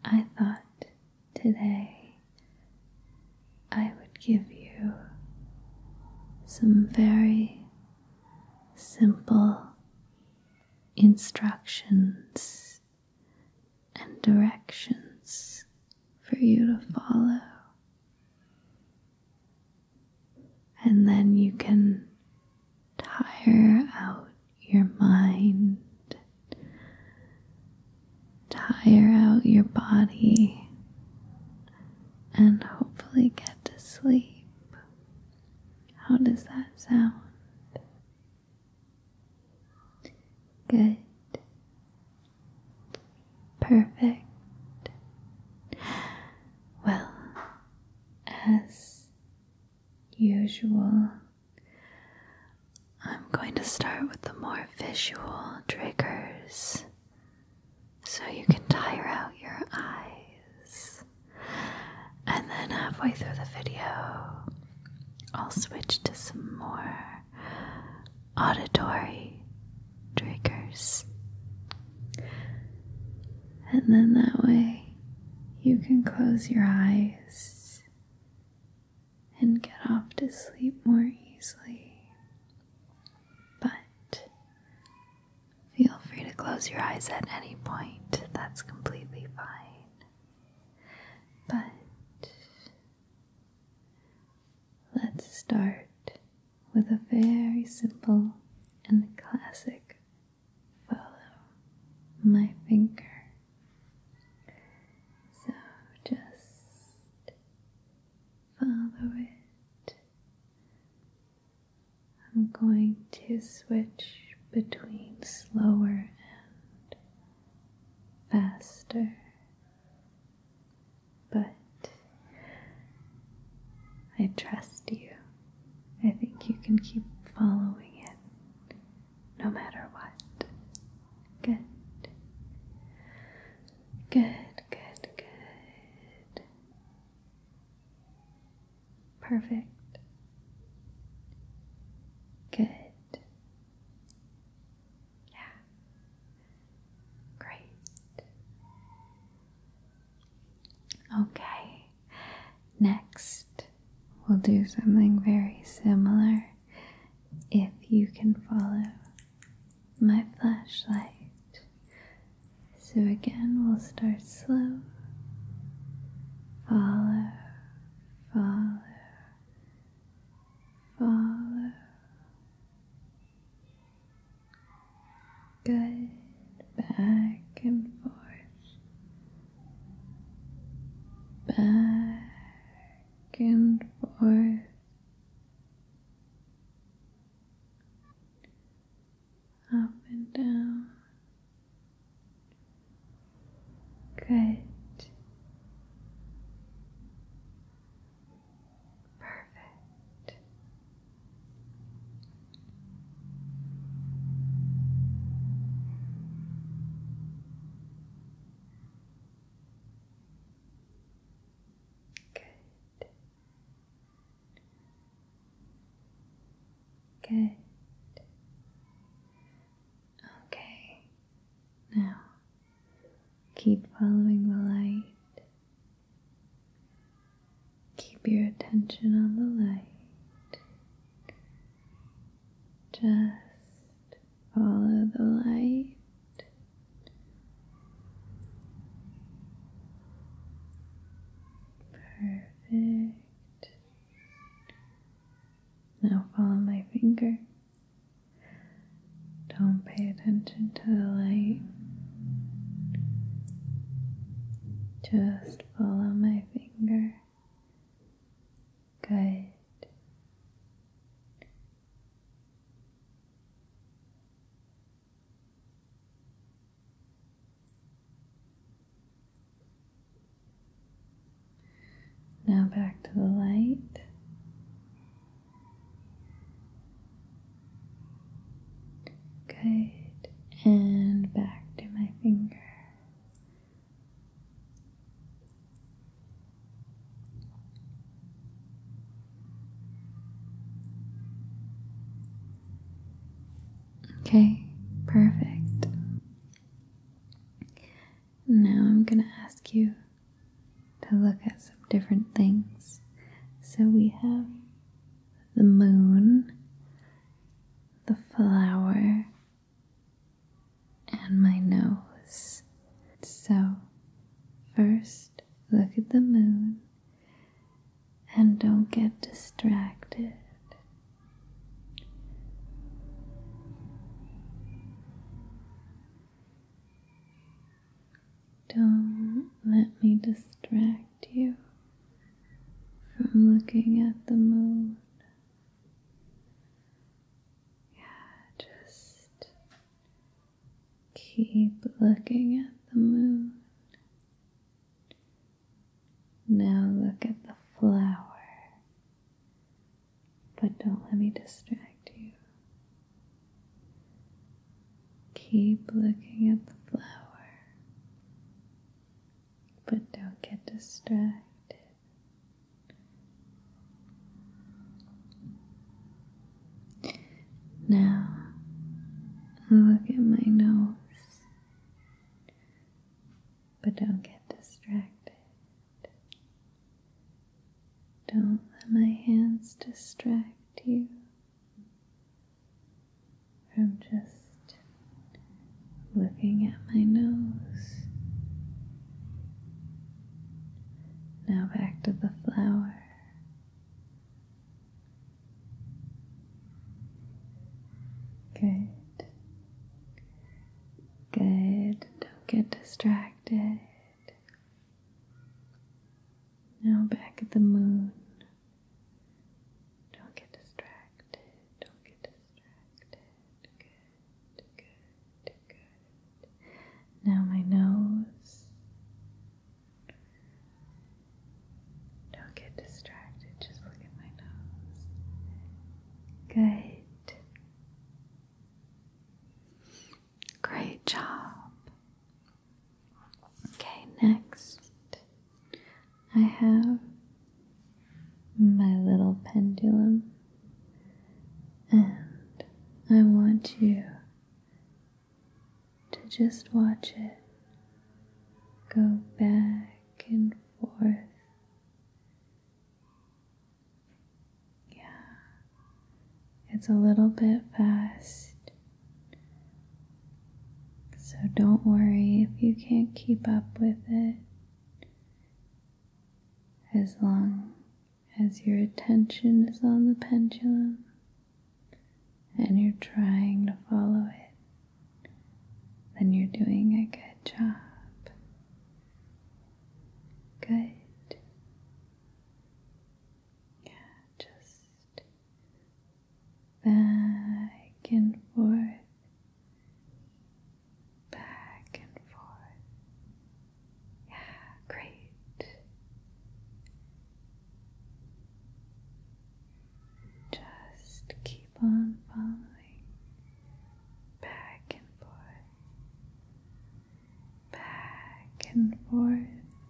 I thought today I would give you some very simple instructions and directions for you to follow. And then you can tire out your mind, tire out your body, and hopefully get to sleep. How does that sound? Good. Perfect. Well, as usual, I'm going to start with the more visual triggers so you can tire out your eyes. And then halfway through the video, I'll switch to some more auditory triggers. And then that way you can close your eyes and get off to sleep more easily. But feel free to close your eyes at any point. That's completely fine. But let's start with a very simple and classic follow my finger. So just follow it. I'm going to switch between slower and faster, but I trust you. I think you can keep following it no matter what. Good. Good, good, good. Perfect. Good. Yeah. Great. Okay. Next, we'll do something very similar if you can follow my flashlight. So again, we'll start slow. Follow, follow, follow. Good. Back and forth. Back and forth. Up and down. Good. Perfect. Good. Good. Okay. Now, keep following the light. Keep your attention on the light. Just follow the light. Perfect. Now follow my finger. Don't pay attention to the light. Just follow my finger. Good. Now back to the light. Good. And back to my finger. Okay, perfect. Now I'm going to ask you to look at some different things. So we have the moon, the flower, and my nose. So first, look at the moon and don't get distracted. Don't let me distract you from looking at the moon. Yeah, just keep looking at the moon. Now look at the flower, but don't let me distract you. Keep looking at the flower, but don't get distracted. Now, look at my nose, but don't get distracted. Don't let my hands distract you from just looking at my nose. Now back to the flower. Good. Good. Don't get distracted. Now back at the moon. Don't get distracted. Don't get distracted. Good. Good. Good. Now my nose. Don't get distracted. Just look at my nose. Good. Great job. Okay, next I have my little pendulum, and I want you to just watch it go back and forth. Yeah, it's a little bit fast. So don't worry if you can't keep up with it, as long as your attention is on the pendulum and you're trying to follow it, then you're doing a good job. Good. Yeah, just back and forth. Keep on following, back and forth, back and forth,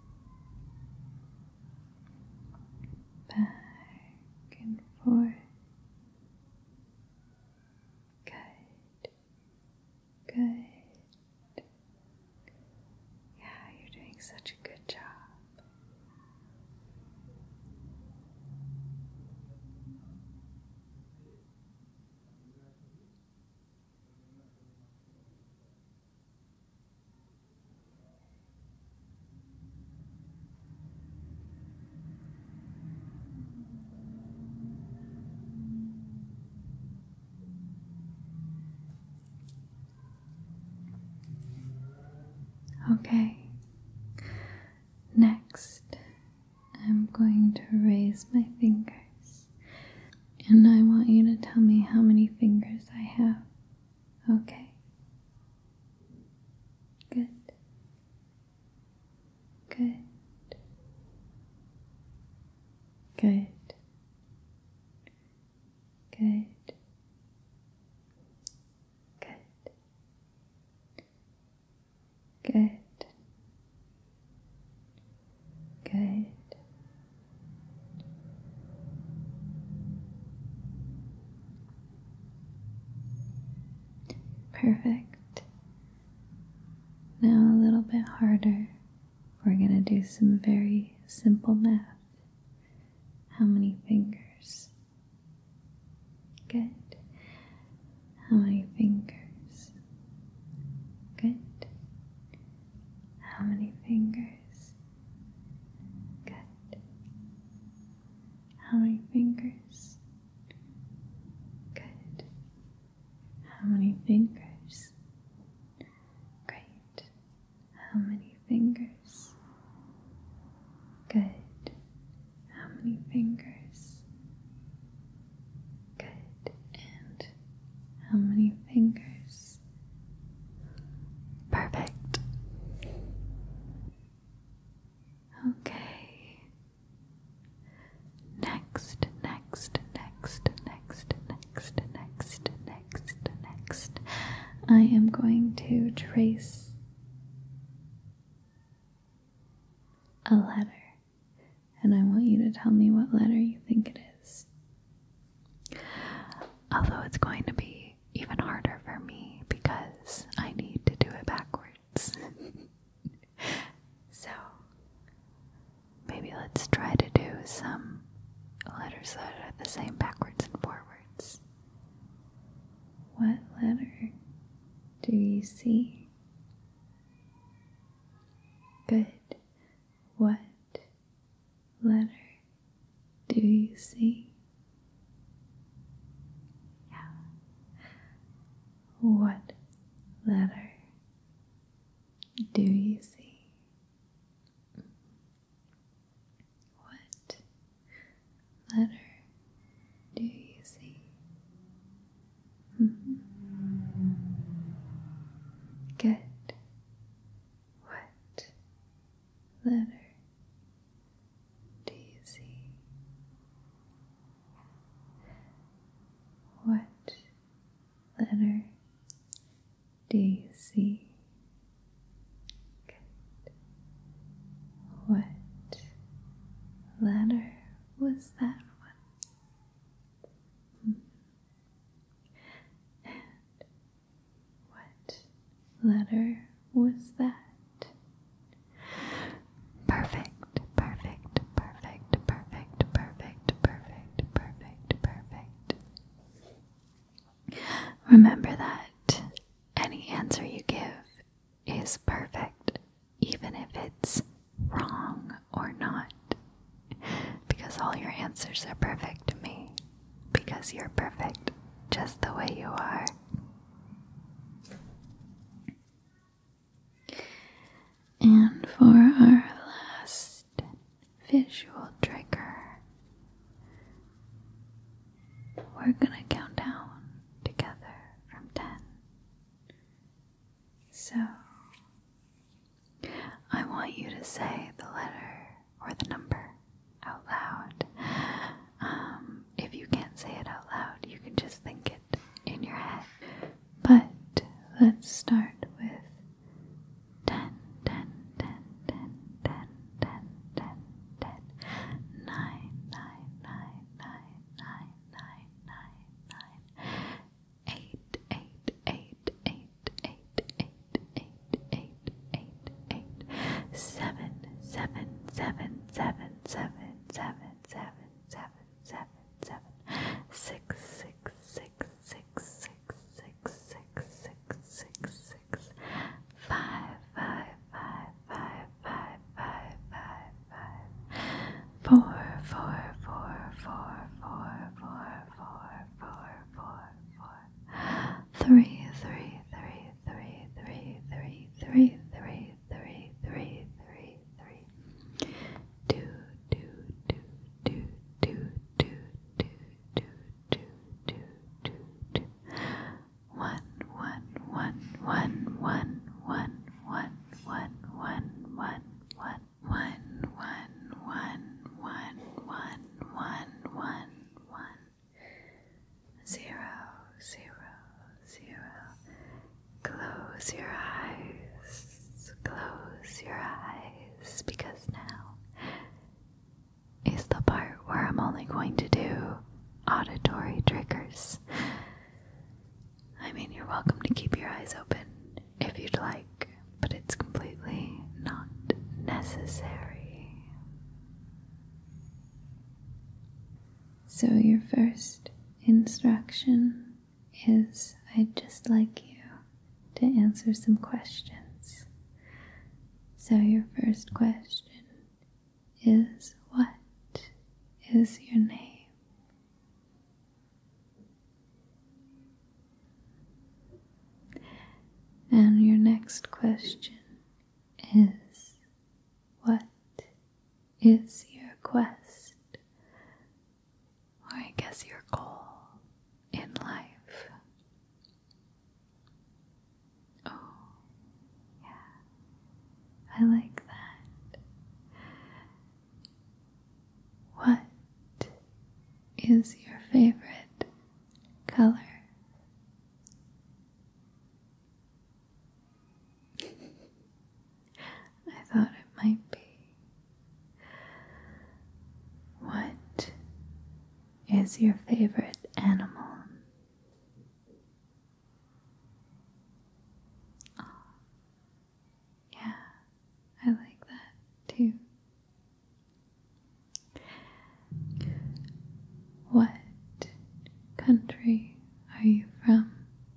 back and forth. Good, good. Yeah, you're doing such a good job. Okay, next I'm going to raise my fingers, and I want you to tell me how many fingers I have. Okay? Good. Good. Good. Good. Good. Good. Good. Perfect. Now a little bit harder. we're going to do some very simple math. How many fingers? Good. How many fingers? Good. How many fingers? Good. How many fingers? Good. How many fingers? Great. How many fingers? Good. How many fingers? Good. And how many fingers? Perfect. Okay. Next. I am going to trace a letter, and I want you to tell me what letter you think it is. Although it's going to be even harder for me because I need to do it backwards. So maybe let's try to do some letters that are the same backwards and forwards. What letter do you see? Good. What letter do you see? Yeah. What letter do you see? What letter do you see? Good. What letter do you see? What letter do you see? Good. What letter was that one? And what letter was that? Perfect. Remember that any answer you give is perfect, even if it's wrong or not, because all your answers are perfect to me, because you're perfect just the way you are. And for our last visual trigger, we're gonna count down together from 10. So I want you to say the letter or the number out loud. If you can't say it out loud, you can just think it in your head. But let's start with 10, 10, 10, 10, 10, 10, 10, 10, 9, 9, 9, 9, 9, 9, 8, 8, 8, 8, 8, 8, 8, 8, 8, 8, 7, 7, 7, 7, 7, 7, 7, 7, 7, 7, 7, 6, 6, 6, 6, 6, 6, 6, 6, 6, 6, 5, 5, 5, 5, 5, 5, 5, 4, 4, 4, 4, 4, 4, 4, 4, 4, 4, 3, 3, 3, 3, 3, 3, 3, 3, 3, 3, 3, 3, 2, 2, 2, 2, 2, 2, 2, 2, 2, 2, 2, 2, 1, 1, 1, 1, 1, 1, 1, 1, 1, 1, 1, 0, 0, 0. Close your eyes. Close your eyes, because now is the part where I'm only going to do auditory triggers. I mean, you're welcome to keep your eyes open if you'd like, but it's completely not necessary. necessary. So your first instruction is I'd just like you to answer some questions. So your first question is, what is your name? And your next question is, what is your quest? Or I guess your goal in life? Oh, yeah, I like that. What is your favorite color? I thought it might be. What is your favorite animal? Oh, yeah, I like that too. What country are you from?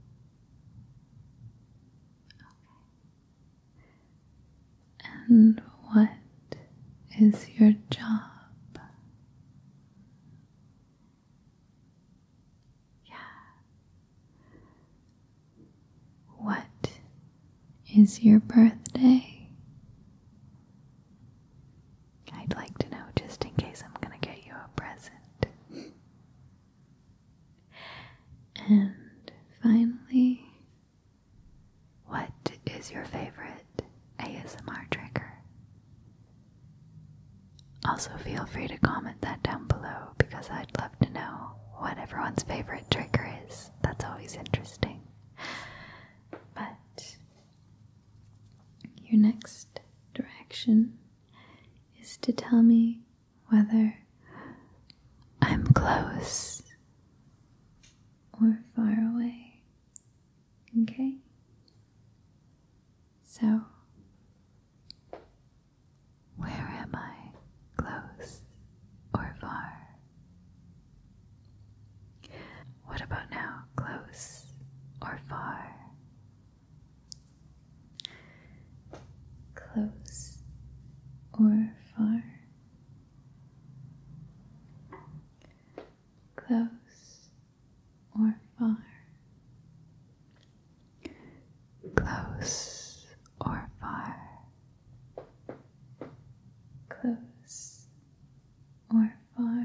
And what is your job? Yeah. What is your birthday? I'd like to know just in case I'm gonna get you a present. And finally, what is your favorite ASMR trigger? Also feel free to comment that down below because I'd love to know what everyone's favorite trigger is. That's always interesting. But your next direction is to tell me whether I'm close or far away. Okay? So, where am I? Close or far? What about now? Close or far? Close or far? Close or far? Close or far? Close or far?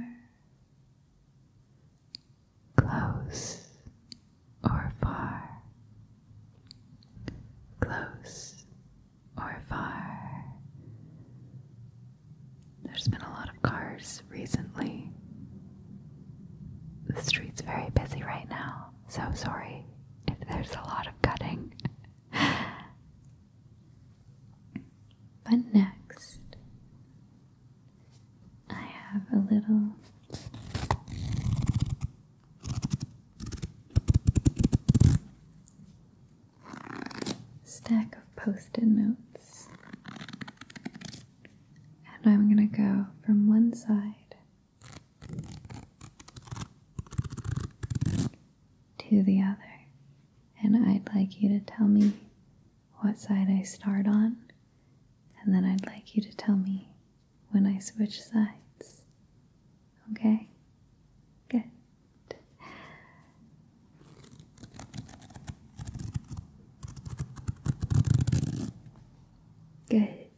Close or far? Close or far? There's been a lot of cars recently. The street's very busy right now, so sorry if there's a lot of cutting. But next, I have a little stack of post-it notes, and I'm going to go from one side to the other, and I'd like you to tell me what side I start on, and then I'd like you to tell me when I switch sides. Okay? Good. Good.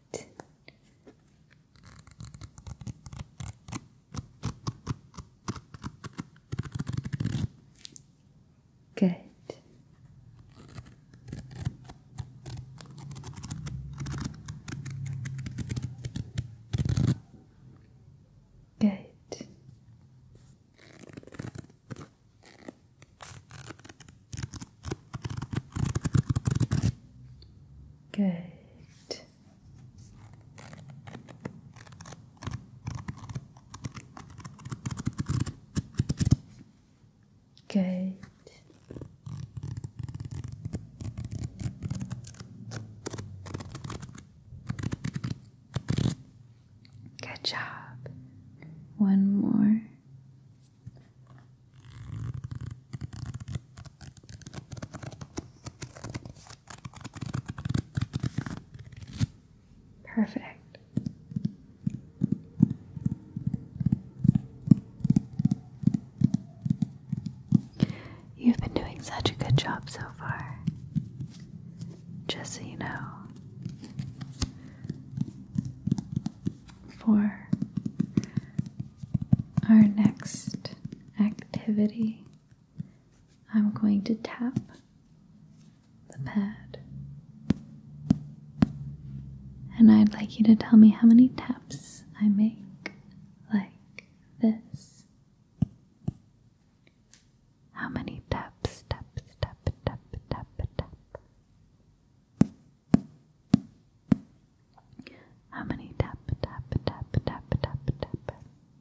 Good. Good. Good. Good. such a good job so far. Just so you know, for our next activity, I'm going to tap the pad. And I'd like you to tell me how many taps I make like this. How many taps, taps, tap, tap, tap, tap. How many tap, tap, tap, tap, tap, tap.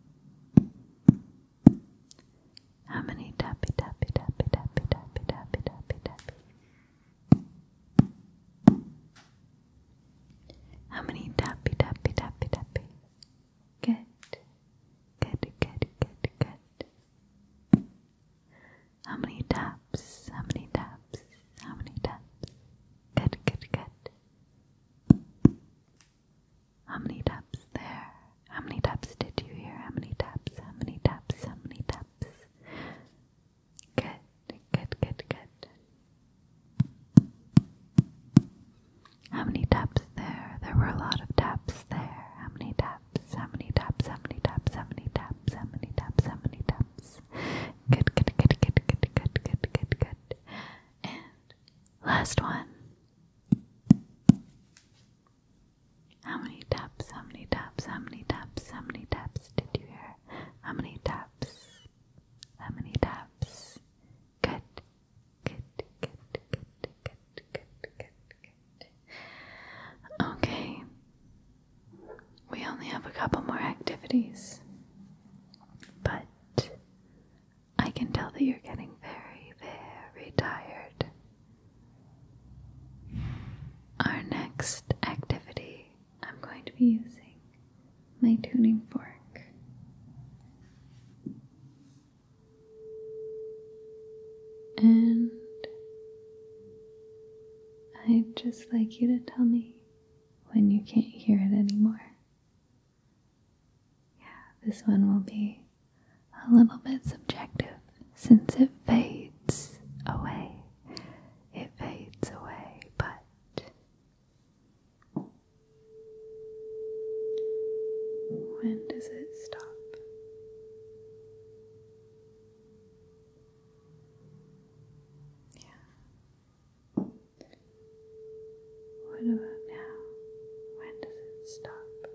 How many tappy, tappy, tappy, tappy, tappy, tappy, tappy, tappy. How many tappy, tappy, tappy, tappy? Good. Good, good, good, good. How many taps? How many taps? How many taps? Good, good, good. How many taps there? How many taps did you hear? How many taps? How many taps? How many taps? Good, good, good, good. How many taps there? There were a lot of taps there. How many taps? How many taps? How many taps? How many taps? How many taps? How many taps? Good, good, good, good, good, good, good, good, good. And last one. How many taps? How many taps? How many taps? How many taps did you hear? How many taps? How many taps? Good, good, good, good, good, good, good, good. Okay. We only have a couple more activities, but I can tell that you're getting very, very tired. Our next activity, I'm going to be using my tuning fork. And I'd just like you to tell me when you can't hear it anymore. Yeah, this one will be a little bit subjective since it fades away. It fades away, but when does it stop? Yeah. What about now? When does it stop?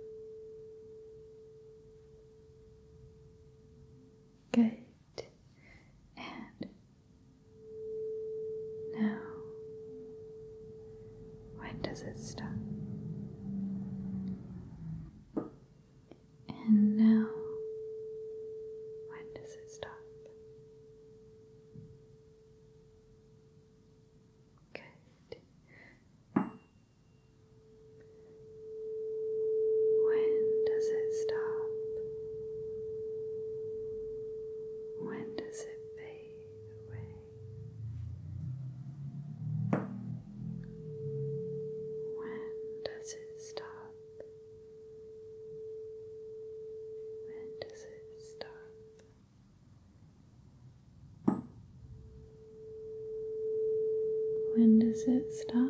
Good. And now, when does it stop? And now, when does it stop? Good. When does it stop? When does it fade away? When does it stop? When does it stop? When does it stop?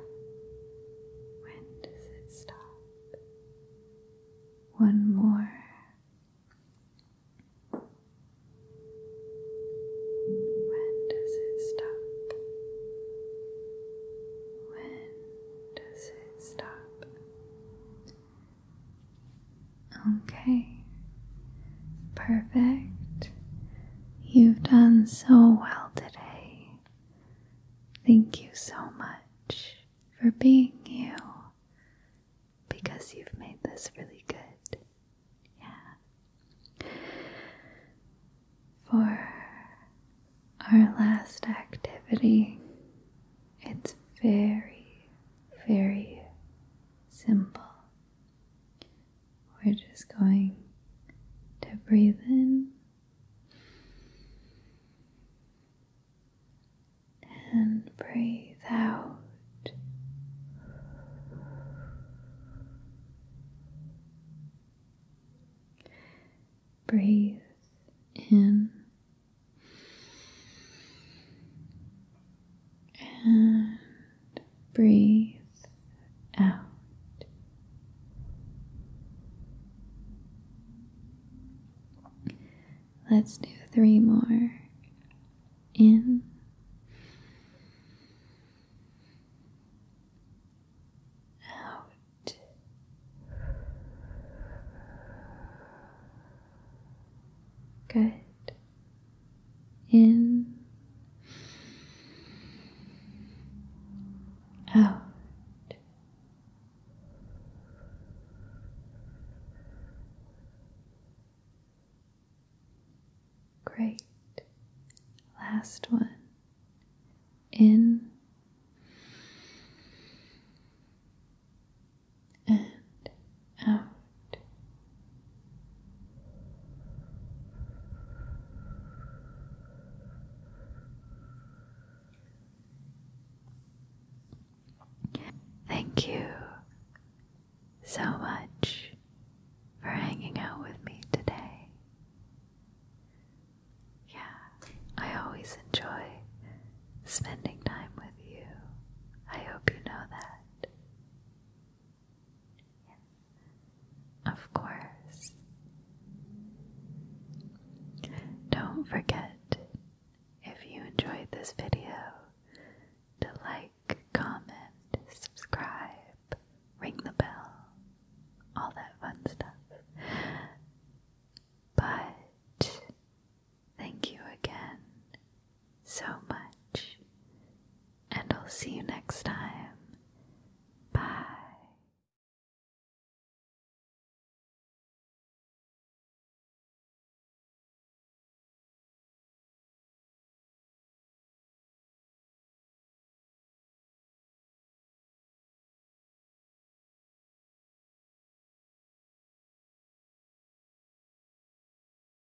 When does it stop? One more. When does it stop? When does it stop? Okay. Perfect. You've done so well today. Thank you so much for being you, because you've made this really good. Yeah. For our last activity, it's very, very simple. We're just going to breathe in and breathe out. Breathe in Let's do 3 more. In, out. Good. In, out. Great. Last one. In and out. Thank you so much for hanging out with me today. Yeah, I always enjoy spending time with you. I hope you know that. Of course. Don't forget, if you enjoyed this video,